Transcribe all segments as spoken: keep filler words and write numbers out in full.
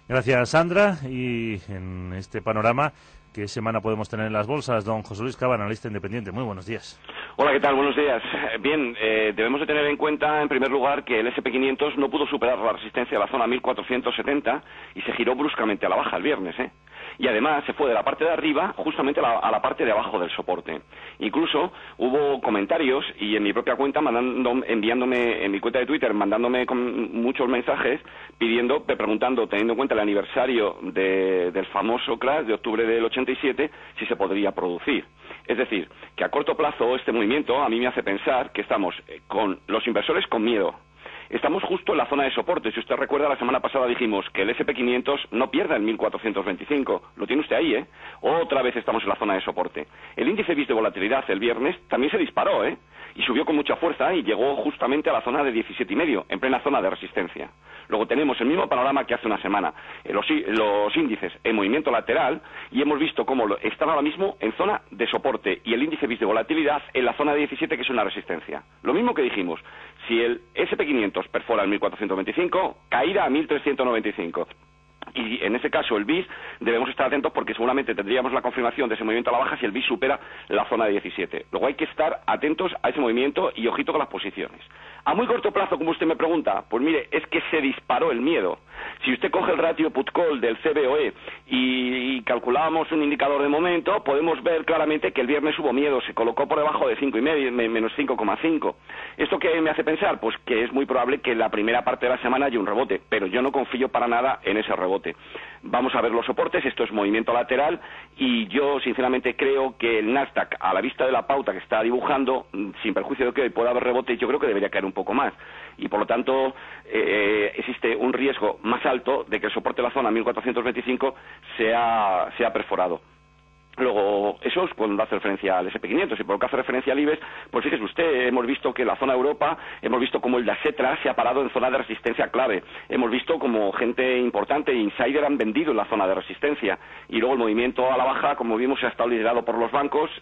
Gracias, Sandra. Y en este panorama, ¿qué semana podemos tener en las bolsas? Don José Luis Cava, analista independiente. Muy buenos días. Hola, ¿qué tal? Buenos días. Bien, eh, debemos de tener en cuenta, en primer lugar, que el ese and pe quinientos no pudo superar la resistencia de la zona mil cuatrocientos setenta y se giró bruscamente a la baja el viernes, ¿eh? Y además se fue de la parte de arriba justamente a la, a la parte de abajo del soporte. Incluso hubo comentarios y en mi propia cuenta, mandando, enviándome, en mi cuenta de Twitter, mandándome con muchos mensajes pidiendo, preguntando, teniendo en cuenta el aniversario de, del famoso crash de octubre del ochenta y siete, si se podría producir. Es decir, que a corto plazo este movimiento a mí me hace pensar que estamos con los inversores con miedo. Estamos justo en la zona de soporte. Si usted recuerda, la semana pasada dijimos que el ese and pe quinientos no pierda el mil cuatrocientos veinticinco. Lo tiene usted ahí, ¿eh? Otra vez estamos en la zona de soporte. El índice B I S de volatilidad el viernes también se disparó, ¿eh? Y subió con mucha fuerza y llegó justamente a la zona de diecisiete y medio, en plena zona de resistencia. Luego tenemos el mismo panorama que hace una semana. Los, los índices en movimiento lateral y hemos visto cómo están ahora mismo en zona de soporte y el índice B I S de volatilidad en la zona de diecisiete, que es una resistencia. Lo mismo que dijimos, si el ese and pe quinientos perfora el mil cuatrocientos veinticinco, caída a mil trescientos noventa y cinco. Y en ese caso el B I S debemos estar atentos porque seguramente tendríamos la confirmación de ese movimiento a la baja si el B I S supera la zona de diecisiete. Luego hay que estar atentos a ese movimiento y ojito con las posiciones. A muy corto plazo, como usted me pregunta, pues mire, es que se disparó el miedo. Si usted coge el ratio put-call del ce be o e y, y calculamos un indicador de momento, podemos ver claramente que el viernes hubo miedo, se colocó por debajo de cinco y medio, menos cinco coma cinco. ¿Esto qué me hace pensar? Pues que es muy probable que en la primera parte de la semana haya un rebote, pero yo no confío para nada en ese rebote. Vamos a ver los soportes, esto es movimiento lateral y yo sinceramente creo que el Nasdaq, a la vista de la pauta que está dibujando, sin perjuicio de que hoy pueda haber rebote, yo creo que debería caer un poco más y por lo tanto eh, existe un riesgo más alto de que el soporte de la zona mil cuatrocientos veinticinco sea, sea perforado. Luego, eso es cuando hace referencia al ese and pe quinientos y por lo que hace referencia al I B E X, pues fíjese usted, hemos visto que la zona Europa, hemos visto como el Dasetra se ha parado en zona de resistencia clave, hemos visto como gente importante, insider, han vendido en la zona de resistencia y luego el movimiento a la baja, como vimos, se ha estado liderado por los bancos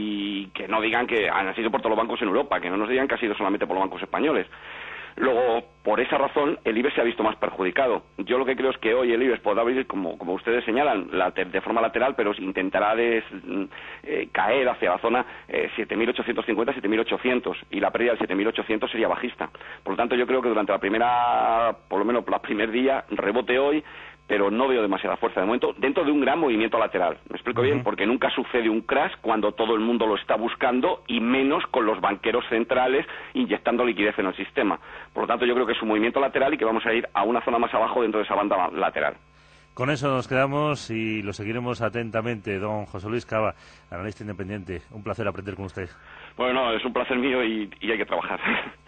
y que no digan que han sido por todos los bancos en Europa, que no nos digan que ha sido solamente por los bancos españoles. Luego, por esa razón, el I B E X se ha visto más perjudicado. Yo lo que creo es que hoy el I B E X podrá abrir, como, como ustedes señalan, la, de forma lateral, pero intentará des, eh, caer hacia la zona eh, siete mil ochocientos cincuenta, siete mil ochocientos, y la pérdida del siete mil ochocientos sería bajista. Por lo tanto, yo creo que durante la primera, por lo menos el primer día, rebote hoy, pero no veo demasiada fuerza de momento dentro de un gran movimiento lateral. ¿Me explico bien? Porque nunca sucede un crash cuando todo el mundo lo está buscando y menos con los banqueros centrales inyectando liquidez en el sistema. Por lo tanto, yo creo que es un movimiento lateral y que vamos a ir a una zona más abajo dentro de esa banda lateral. Con eso nos quedamos y lo seguiremos atentamente. Don José Luis Cava, analista independiente. Un placer aprender con usted. Bueno, es un placer mío y, y hay que trabajar.